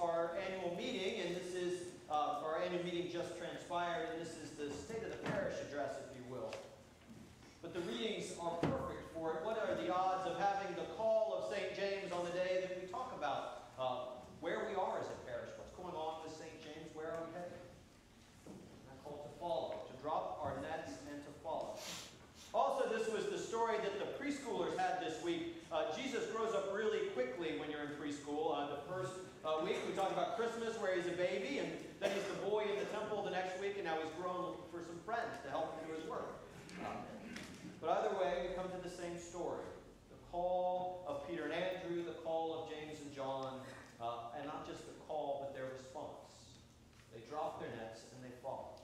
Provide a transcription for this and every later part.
our annual meeting, and this is our annual meeting just transpired, and this is the State of the Parish address, if you will. But the readings are perfect for it. What are the odds of having the call of St. James on the day that we talk about where we are as a parish, what's going on with St. James, where are we headed? That call to follow, to drop our nets and to follow. Also, this was the story that the preschoolers had this week. Jesus grows up really quickly when you're in preschool. The first week we talked about Christmas, where he's a baby, and then he's the boy in the temple the next week, and now he's grown looking for some friends to help him do his work. But either way, we come to the same story. The call of Peter and Andrew, the call of James and John, and not just the call, but their response. They drop their nets and they follow.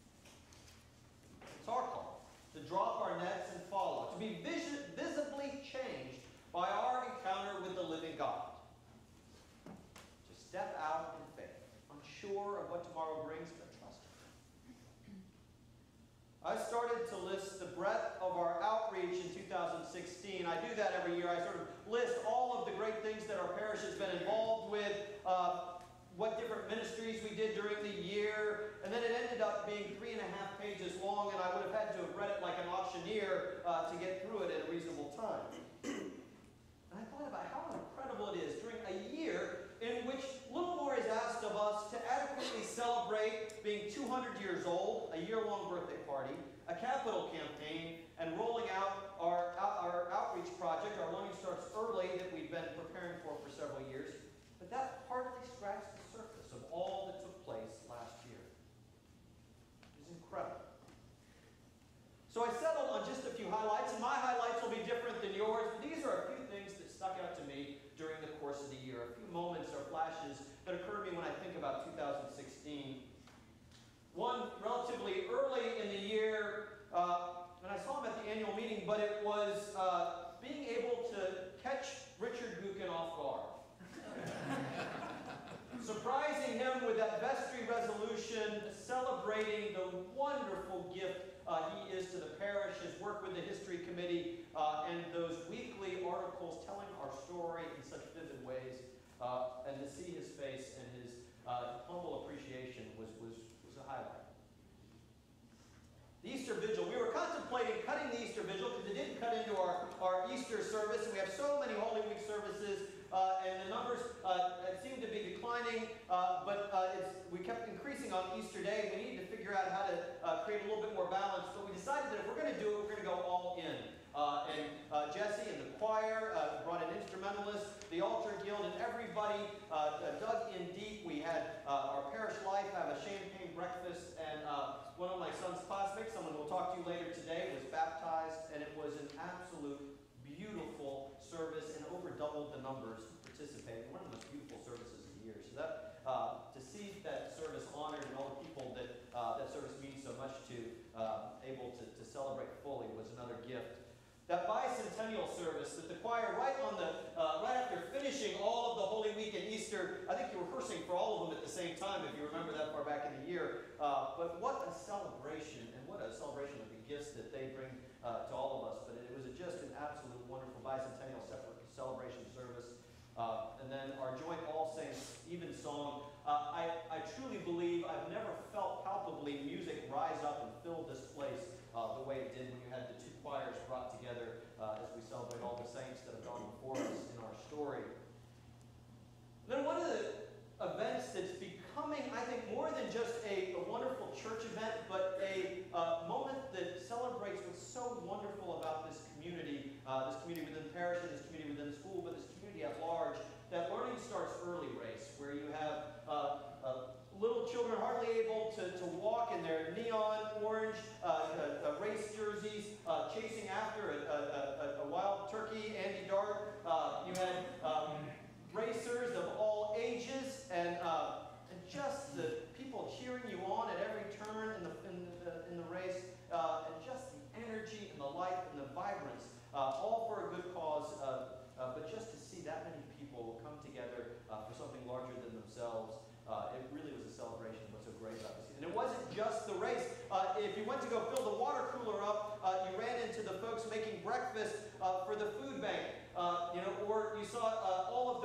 It's our call to drop our nets and follow, to be visibly changed by our encounter with the living God. To step out in faith, unsure of what tomorrow brings, but trust Him. I started to list the breadth of our outreach in 2016. I do that every year. I sort of list all of the great things that our parish has been involved with, what different ministries we did during the year, and then it ended up being 3.5 pages long, and I would have had to have read it like an auctioneer to get through it at a reasonable time. And I thought about how incredible it is during a year in which little more is asked of us to adequately celebrate being 200 years old, a year-long birthday party, a capital campaign, and rolling out our outreach project, our Learning Starts Early, that we've been preparing for several years. But that hardly scratched the surface of all that took place last year. It was incredible. So I settled on just a few highlights, and my highlights will be different than yours, but these are a few things that stuck out to me during the course of the year, a few moments or flashes that occur to me when I think about 2016. One relatively early in the year, and I saw him at the annual meeting, but it was being able to catch Richard Gookin off guard. Surprising him with that vestry resolution, celebrating the wonderful gift he is to the parish, his work with the history committee, and those weekly articles telling our story in such vivid ways. And to see his face and his humble appreciation was a highlight. The Easter Vigil. We were contemplating cutting the Easter Vigil because it didn't cut into our Easter service, and we have so many Holy Week services, and the numbers seem to be declining, but we kept increasing on Easter Day. We needed to figure out how to create a little bit more balance, but we decided that if we're going to do it, we're going to go all in. And Jesse and the choir brought an instrumentalist, the altar guild, and everybody dug in deep. We had our parish life have a champagne breakfast, and one of my son's classmates, someone who will talk to you later today, was baptized, and it was an absolute beautiful service, and over doubled the numbers participating. One of the most beautiful services of the year. So that to see that service honored and all the people that that service means so much to, able to celebrate fully, was another gift. That bicentennial service that the choir, right after finishing all of the Holy Week and Easter, I think you're rehearsing for all of them at the same time, if you remember that far back in the year. But what a celebration, and what a celebration of the gifts that they bring to all of us. But it was just an absolute wonderful bicentennial celebration service. And then our joint All Saints Evensong. I truly believe I've never felt palpably music rise up and fill this place the way it did when you had the two choirs brought together as we celebrate all the saints that have gone before us in our story. And then one of the events that's becoming, I think, more than just a wonderful church event, but a moment that celebrates what's so wonderful about this community within the parish, and this community within the school, but this community at large, that Learning Starts Early race, where you have little children hardly able to walk in their neon orange race jerseys, chasing after a wild turkey, Andy Dart. You had racers of all ages, and just the people cheering you on at every turn in the race, and just the energy and the life and the vibrance, all for a good cause. But just to see that many people come together for something larger than themselves, it really was a celebration of what's so great about this. And it wasn't just the race. If you went to go fill the water cooler up, you ran into the folks making breakfast for the food bank. Or you saw all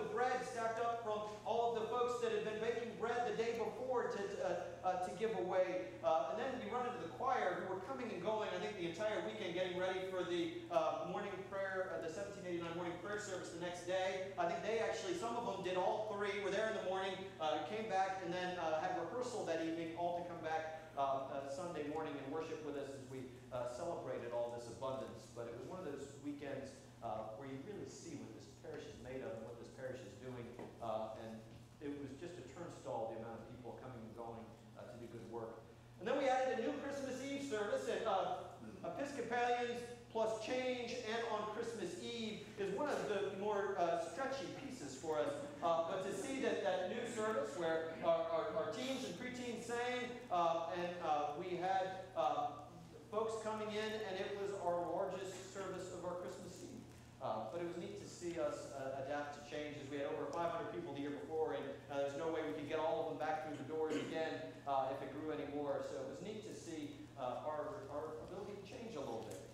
to give away. And then you run into the choir who were coming and going, I think, the entire weekend getting ready for the morning prayer, the 1789 morning prayer service the next day. I think they actually, some of them did all three, were there in the morning, came back, and then had rehearsal that evening, all to come back Sunday morning and worship with us as we celebrated all this abundance. But it was one of those weekends where you really see what this parish is made of and what this parish is doing. And it was just a turnstile, the amount of people coming and going to do good work. And then we added a new Christmas Eve service at Episcopalians plus change, and on Christmas Eve is one of the more stretchy pieces for us. But to see that new service where our teens and preteens sang, and we had folks coming in, and it was our largest service of our Christmas Eve. But it was neat to see us adapt to change, as we had over 500 people the year before, and there's no way we could get all of them back through the doors again if it grew anymore. So it was neat to see our ability to change a little bit.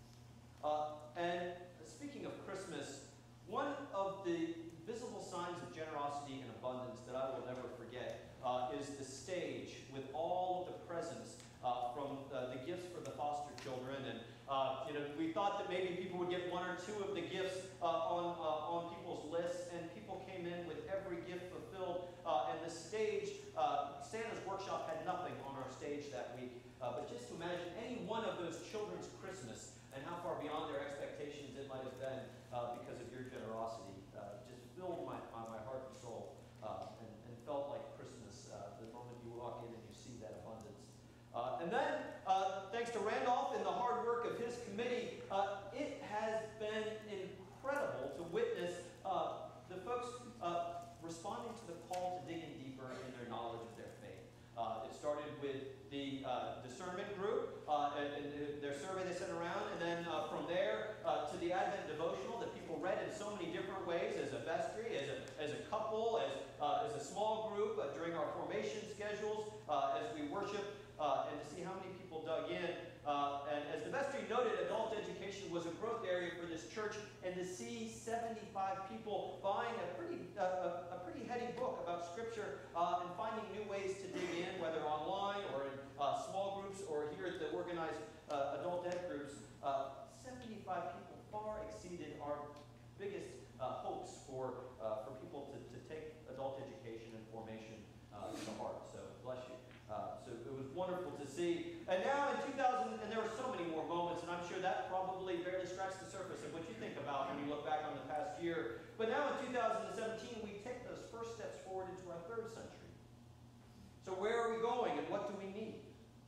And speaking of Christmas, one of the visible signs of generosity and abundance that I will never forget is the stage with all of the presents from the gifts for the foster children. And we thought that maybe people would get one or two of the gifts on people's lists, and people came in with every gift fulfilled. And the stage, Santa's Workshop had nothing on our stage that week. But just to imagine any one of those children's Christmas and how far beyond their expectations it might have been because of your generosity just filled my heart and soul and felt like Christmas the moment you walk in and you see that abundance. And then, thanks to Randolph and the hard work of his committee, it has been incredible to witness the folks responding to the call to dig in deeper in their knowledge of their faith. It started with the discernment group and their survey they sent around, and then from there to the Advent devotional that people read in so many different ways, as a vestry, as a couple, as a small group, during our formation schedules, as we worship, and to see how many people dug in. And as the vestry noted, adult education was a growth area for this church, and to see 75 people buying a pretty heady book about Scripture and finding new ways to dig in, whether online or in small groups or here at the organized adult ed groups, 75 people far exceeded our biggest hopes for people to take adult education and formation to heart. So bless you. So it was wonderful to see. And now in 2000, and there were so many more moments, and I'm sure that probably barely scratched the surface of what you think about when you look back on the past year. But now in 2017, we take those first steps forward into our third century. So where are we going, and what do we need?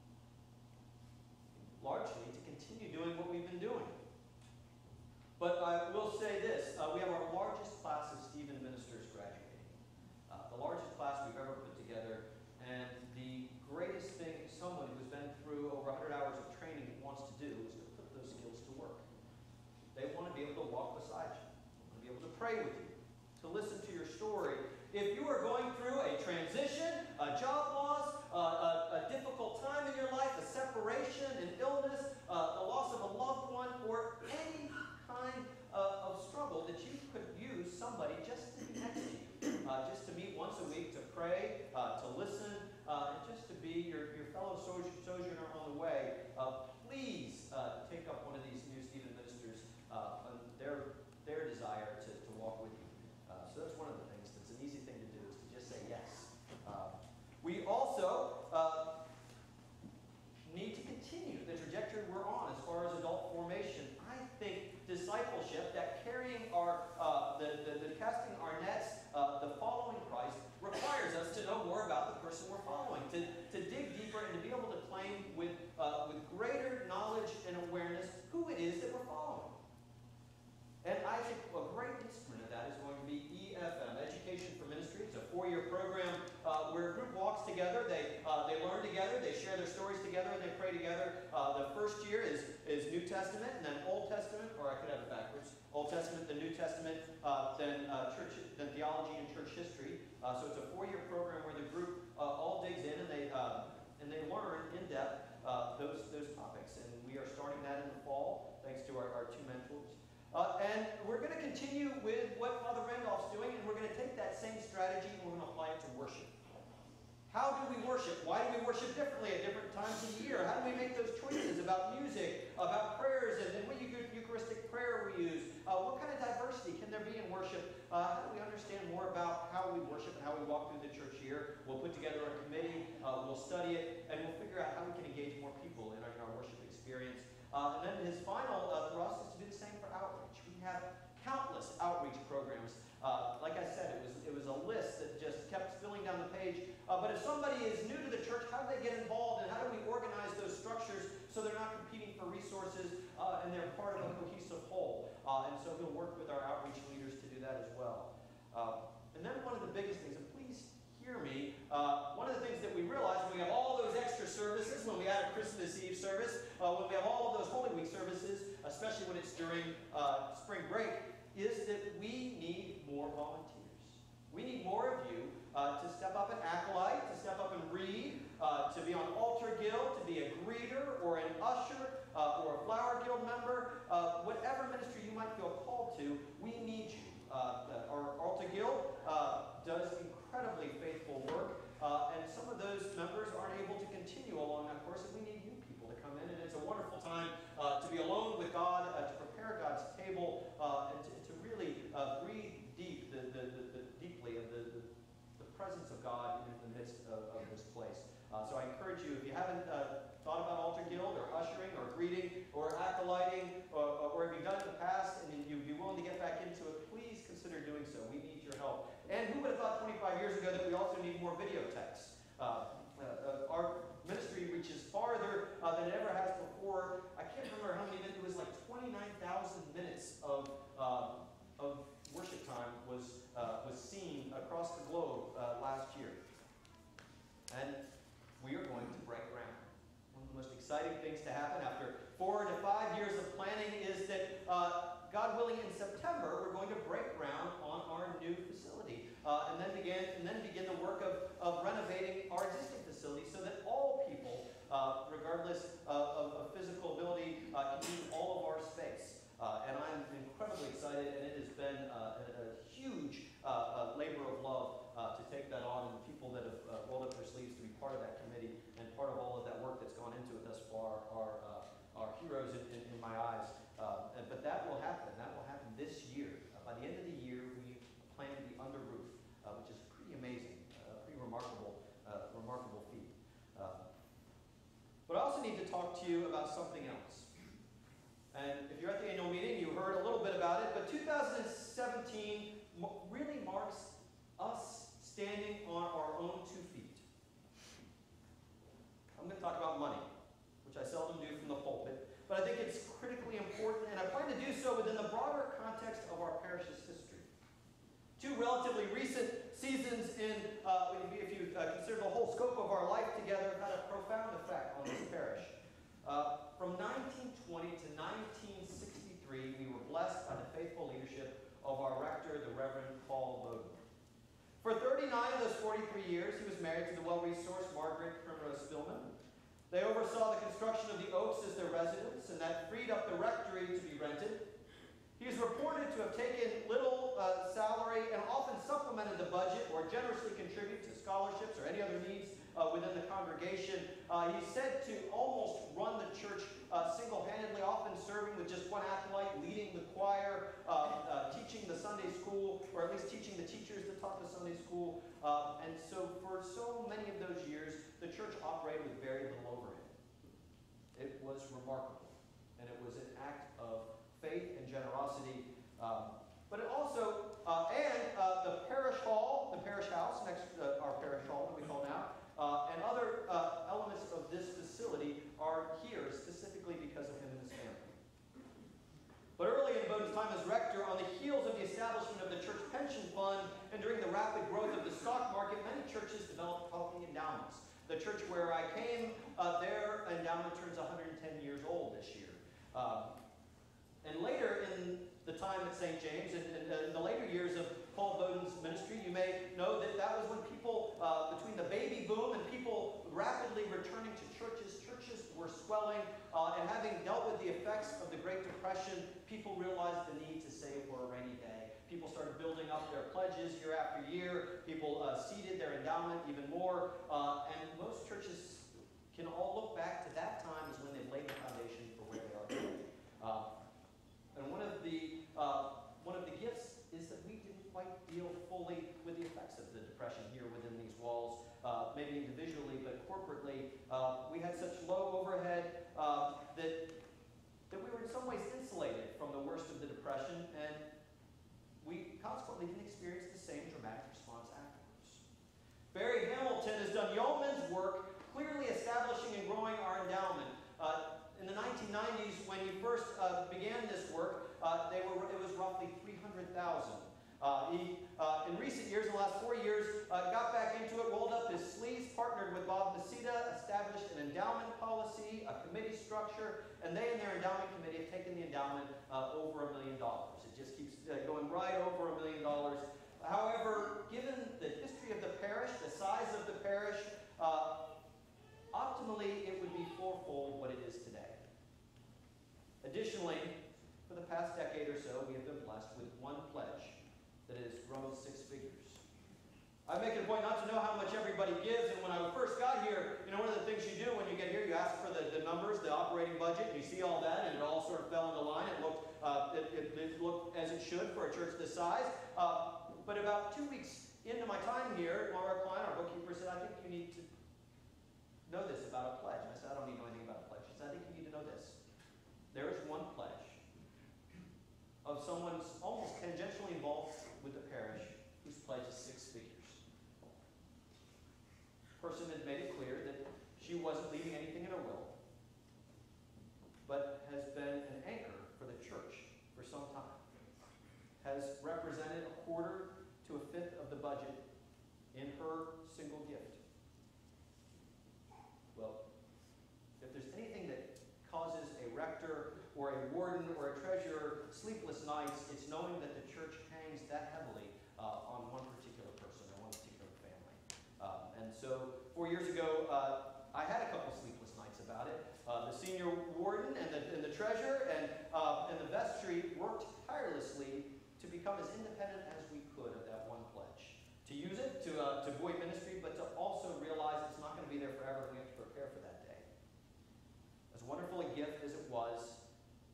Largely to continue doing what we've been doing. But I will say this, we have our largest class of Stephen ministers graduating. The largest class we've ever put together, and the greatest thing someone who's been through over 100 hours of training wants to do is to put those skills to work. They want to be able to walk beside you, they want to be able to pray with you, to listen to your story. If you are going through a transition, a job loss, a difficult time in your life, a separation, an illness, the loss of a loved one, or any kind of struggle, that you could use somebody just to be next to you, just to meet once a week, to pray, to listen, and just to be your fellow sojourner on the way, please take up one of these new Stephen ministers on their desire to walk with you. So that's one of the things that's an easy thing to do, is to just say yes. We also need to continue the trajectory we're on as far as adult formation. I think discipleship, that carrying the casting our nets, the following Christ, requires us to know more about the person we're following, to dig deeper and to be able to claim with greater knowledge and awareness who it is that we're following. And I think a great instrument of that is going to be EFM, Education for Ministry. It's a 4-year program where a group walks together, they learn together, they share their stories together, and they pray together. The first year is New Testament, and then Old Testament, or I could have it backwards. Old Testament, the New Testament, then theology and church history. So it's a 4-year program where the group all digs in, and they learn in depth those topics. And we are starting that in the fall, thanks to our 2 mentors. And we're going to continue with what Father Randolph's doing, and we're going to take that same strategy and we're going to apply it to worship. How do we worship? Why do we we worship differently at different times of the year? How do we make those choices about music, about prayers, and what Eucharistic prayer we use? What kind of diversity can there be in worship? How do we understand more about how we worship and how we walk through the church year? We'll put together a committee, we'll study it, and we'll figure out how we can engage more people in our worship experience. And then his final thrust is to do the same for outreach. We have countless outreach programs. Like I said, it was a list that just kept spilling down the page. But if somebody is new to the church, how do they get involved, and how do we organize those structures so they're not competing for resources and they're part of a cohesive whole? And so he'll work with our outreach leaders to do that as well. And then one of the biggest things, and please hear me, one of the things that we realize when we have all those extra services, when we add a Christmas Eve service, when we have all of those Holy Week services, especially when it's during spring break, is that we need more volunteers. We need more of you to step up and acolyte, to step up and read, to be on altar guild, to be a greeter or an usher or a flower guild member, whatever ministry you might feel called to, we need you. Our altar guild does incredibly faithful work, and some of those members aren't able to continue along that course, and we need new people to come in, and it's a wonderful time to be alone with God, to prepare God's table, and to really breathe deeply of the presence of God in the midst of this place. So I encourage you, if you haven't thought about altar guild or ushering or greeting or acolyting, or if you've done it in the past and you'd be willing to get back into it, please consider doing so. We need your help. And who would have thought 25 years ago that we also need more video texts? Our ministry reaches farther than it ever has before. I can't remember how many minutes. It was like 29,000 minutes of worship time was seen across the globe last year. And we are going to break ground. One of the most exciting things to happen after 4 to 5 years of planning is that, God willing, in September, we're going to break ground on our new facility. And then begin the work of renovating our existing facility so that all people, regardless of physical ability, can use all of our space. And I'm incredibly excited, and it has been a huge labor of love to take that on, and the people that have rolled up their sleeves to be part of that committee and part of all of that work that's gone into it thus far are heroes in my eyes. But that will happen. That will happen this year. By the end of the year, we plan to be under roof, which is pretty amazing, pretty remarkable feat. But I also need to talk to you about something else. And if you're at the annual meeting, you heard a little bit about it, but 2017 really marks us standing on our own 2 feet. I'm going to talk about money, which I seldom do from the pulpit, but I think it's critically important, and I plan to do so within the broader context of our parish's history. 2 relatively recent seasons if you consider the whole scope of our life together, had a profound effect on this parish. From 1920 to 1963, we were blessed by the faithful leadership of our rector, the Reverend Paul Bowden. For 39 of those 43 years, he was married to the well-resourced Margaret Primrose Spillman. They oversaw the construction of the Oaks as their residence, and that freed up the rectory to be rented. He is reported to have taken little salary and often supplemented the budget or generously contributed to scholarships or any other needs within the congregation. He's said to almost run the church single-handedly, often serving with just one acolyte, leading the choir, teaching the Sunday school, or at least teaching the teachers that taught the Sunday school. And so for so many of those years, the church operated with very little overhead. It was remarkable, and it was an act of faith and generosity. But it also, the parish hall, the parish house, next our parish hall that we call now, and other elements of this facility are here specifically because of him and his family. But early in Bowden's time as rector, on the heels of the establishment of the church pension fund and during the rapid growth of the stock market, many churches developed healthy endowments. The church where I came, their endowment turns 110 years old this year. And later in the time at St. James, and in the later years of Paul Bowden's ministry, you may know that that was when people, between the baby boom and people rapidly returning to churches were swelling, and having dealt with the effects of the Great Depression, people realized the need to save for a rainy day. people started building up their pledges year after year. People seeded their endowment even more. And most churches can all look back to that time as when they've laid the foundation for where they are today. And one of the gifts is that we didn't quite deal fully with the effects of the Depression here within these walls, maybe individually, but corporately. We had such low overhead that we were in some ways insulated from the worst of the Depression, and we consequently didn't experience the same dramatic response afterwards. Barry Hamilton has done yeoman's work clearly establishing and growing our endowment. In the 1990s, when he first began this work, it was roughly $300,000. In recent years, in the last 4 years, got back into it, rolled up his sleeves, partnered with Bob Masita, established an endowment policy, a committee structure, and they and their endowment committee have taken the endowment over $1 million. It just keeps going right over $1 million. However, given the history of the parish, the size of the parish, optimally it would be fourfold what it is today. Additionally, for the past decade or so, we have been blessed with one pledge that has grown 6 figures. I make it a point not to know how much everybody gives, and when I first got here, one of the things you do when you get here, you ask for the numbers, the operating budget, and you see all that, and it all sort of fell into line. It looked, it looked as it should for a church this size. But about 2 weeks into my time here, one of our client, our bookkeeper, said, I think you need to know this about a pledge. And I said, I don't need to know anything about a pledge. She said, I think you need to know this. There is one pledge of someone almost tangentially involved with the parish whose pledge is 6 figures. The person had made it clear that she wasn't leaving anything in her will, but has been an anchor for the church for some time. Has represented 1/4 to 1/5 of the budget in her single gift. Well, if there's anything that causes a rector or a warden or a treasurer sleepless nights, it's knowing that the church hangs that heavily on one particular person or one particular family. And so 4 years ago, I had a couple sleepless nights about it. The senior warden and the treasurer and the vestry worked tirelessly to become as independent as we could of that one pledge. To use it to buoy ministry, but to also realize it's not going to be there forever, and we have to prepare for that day. As wonderful a gift as it was,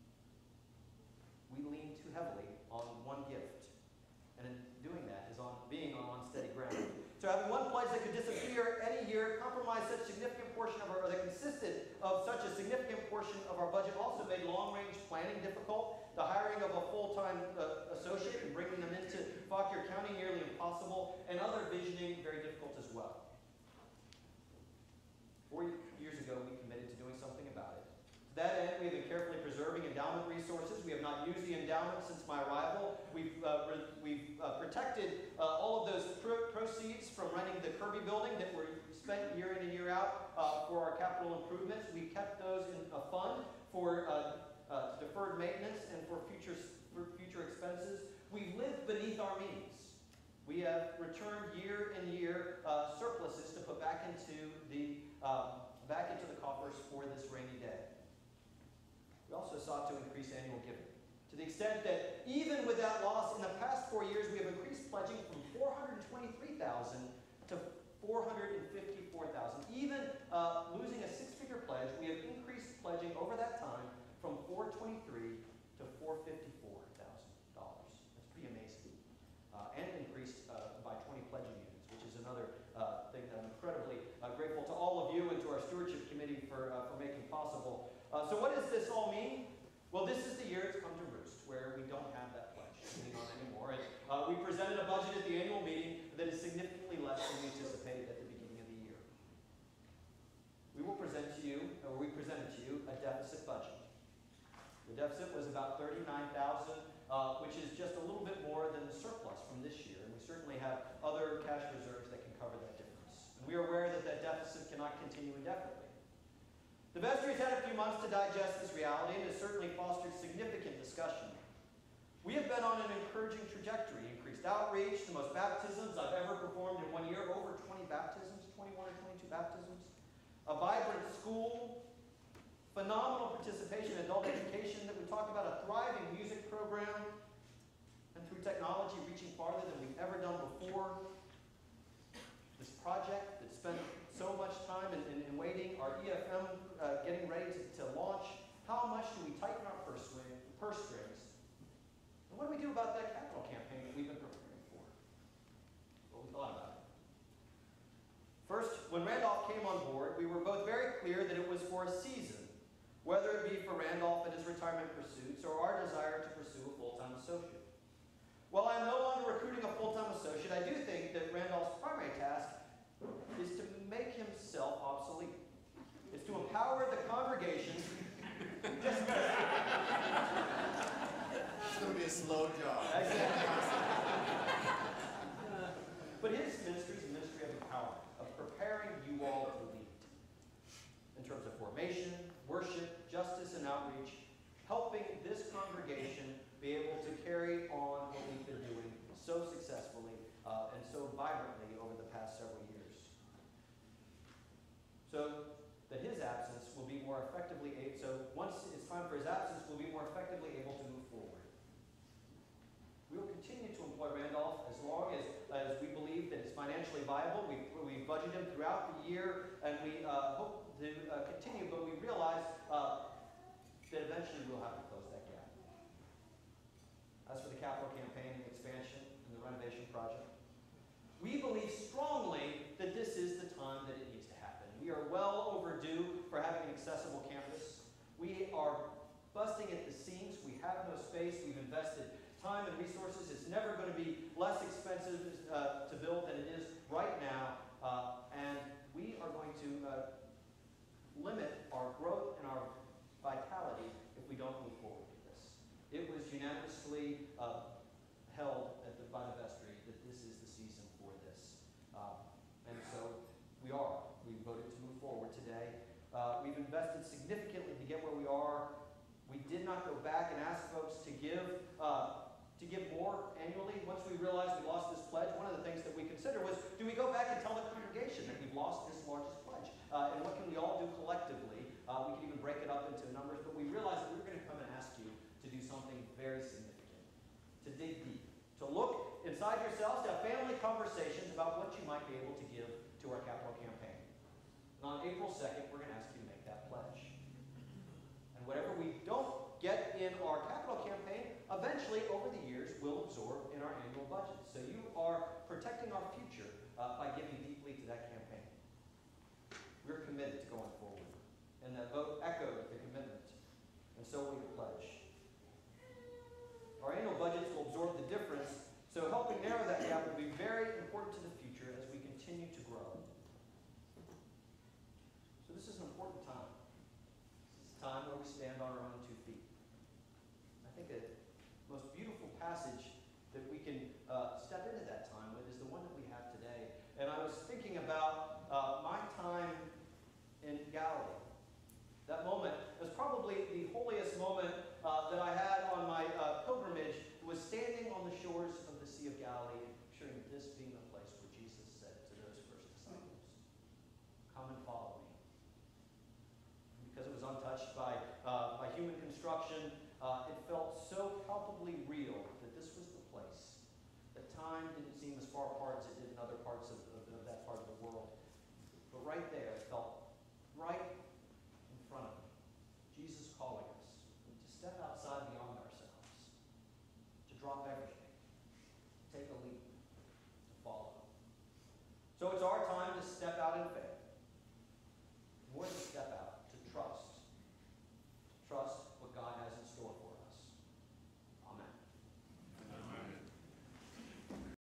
we leaned too heavily on one gift. And in doing that is being on unsteady ground. So having one pledge that could disappear any year, compromise such a significant portion of that consisted of such a significant portion of our budget, also made long-range planning difficult. The hiring of a full-time associate and bringing them into Fauquier County nearly impossible, and other visioning very difficult as well. 4 years ago, we committed to doing something about it. To that end, we have been carefully preserving endowment resources. We have not used the endowment since my arrival. We've protected all of those proceeds from renting the Kirby building that were spent year in and year out for our capital improvements. We kept those in a fund for deferred maintenance and for future expenses. We've lived beneath our means. We have returned year in year surpluses to put back into the coffers for this rainy day. We also sought to increase annual giving, to the extent that even with that loss, in the past 4 years, we have increased pledging from $423,000 to $454,000. Even losing a 6-figure pledge, we have increased pledging over that time from $423,000 to $454,000. That's pretty amazing. And increased by 20 pledging units, which is another thing that I'm incredibly grateful to all of you and to our stewardship committee for making possible. So what does this all mean? Well, this is the year it's come to roost, where we don't have that pledge hanging on anymore. And we presented a budget at the annual meeting that is significantly less than we anticipated at the beginning of the year. We presented to you a deficit budget. The deficit was about $39,000, which is just a little bit more than the surplus from this year. And we certainly have other cash reserves that can cover that difference. And we are aware that that deficit cannot continue indefinitely. The vestry has had a few months to digest this reality and has certainly fostered significant discussion. We have been on an encouraging trajectory. Increased outreach, the most baptisms I've ever performed in 1 year, over 20 baptisms, 21 or 22 baptisms. A vibrant school, phenomenal participation in adult education that we talked about, a thriving music program, And through technology reaching farther than we've ever done before, this project that spent so much time in waiting, our EFM getting ready to launch, how much do we tighten our purse strings? And what do we do about that capital campaign that we've been preparing for? Well, we thought about it. First, when Randolph came on board, we were both very clear that it was for a season, whether it be for Randolph and his retirement pursuits or our desire to pursue a full-time associate. While I'm no longer recruiting a full-time associate, I do think that Randolph's primary task is to make himself obsolete. It's to empower the congregation. It's going to be a slow job. Exactly. But his ministry is a ministry of empowerment, of preparing you all to lead. In terms of formation, worship, justice, and outreach, helping this congregation be able to carry on what we've been doing so successfully and so vibrantly over the past several years. So that his absence will be more effectively able, so once it's time for his absence, we'll be more effectively able to move forward. We will continue to employ Randolph as long as we believe that it's financially viable. We budget him throughout the year, and we hope to continue, but we realize that eventually we'll have to close that gap. As for the capital campaign and expansion and the renovation project, we believe strongly that this is the time that it needs to happen. We are well overdue for having an accessible campus. We are busting at the seams. We have no space. We've invested time and resources. It's never going to be less expensive to build than it is right now. And we are going to limit our growth and our vitality if we don't move forward with this. It was unanimously held by the vestry that this is the season for this. And so we voted to move forward today. We've invested significantly to get where we are. We did not go back and ask folks to give more annually. Once we realized we lost this pledge, one of the things that we considered was, do we go back and tell the congregation that we've lost this largest pledge? And what can we all do collectively? We can even break it up into numbers, but we realized that we were going to come and ask you to do something very significant, to dig deep, to look inside yourselves, to have family conversations about what you might be able to give to our capital campaign. And on April 2nd, we're going to ask you to make that pledge. And whatever we don't get in our capital campaign, eventually, over the years, we'll absorb in our annual budget. So you are protecting our future by giving deeply to that campaign. We're committed to going forward. And that vote echoed the commitment. And so will your pledge. Our annual budgets will absorb the difference, so helping narrow that gap will be very important to the future as we continue to grow. So this is an important time. This is a time where we stand on our own 2 feet. I think the most beautiful passage that we can step into that time with is the one that we have today. And I was thinking about my time in Galilee. That moment was probably the holiest moment that I had on my pilgrimage, was standing on the shores of the Sea of Galilee and picturing this being the place where Jesus said to those first disciples, "Come and follow me." And because it was untouched by human construction, it felt so palpably real that this was the place. That time didn't seem as far apart as it did in other parts of that part of the world. But right there, it felt right in front of me. Jesus calling us to step outside beyond ourselves, to drop